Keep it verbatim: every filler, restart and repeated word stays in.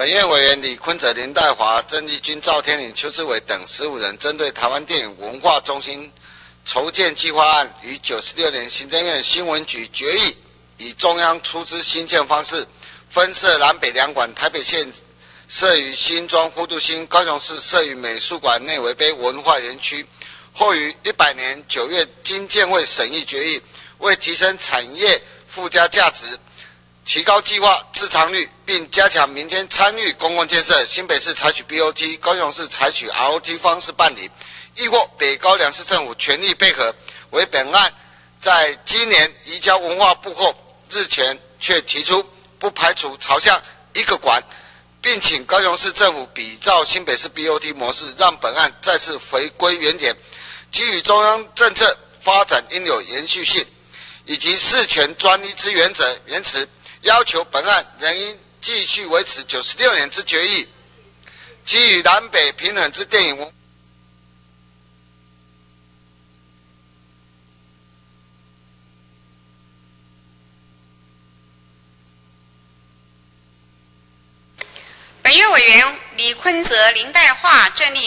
本院委员李坤哲、林代华、郑丽君、赵天麟、邱志伟等十五人，针对台湾电影文化中心筹建计划案，于九十六年行政院新闻局决议，以中央出资新建方式，分设南北两馆，台北县设于新庄副都心，高雄市设于美术馆内围碑文化园区。后于一百年九月经建会审议决议，为提升产业附加价值，提高计划自偿率，并加强民间参与公共建设，新北市采取 B O T， 高雄市采取 R O T 方式办理，亦获北高两市政府全力配合。为本案在今年移交文化部后，日前却提出不排除朝向一个馆，并请高雄市政府比照新北市 B O T 模式，让本案再次回归原点。基于中央政策发展应有延续性，以及事权专一之原则，原词要求本案仍应继续维持九十六年之决议，基于南北平衡之电影文化。 本院委员李坤泽、林代化、郑丽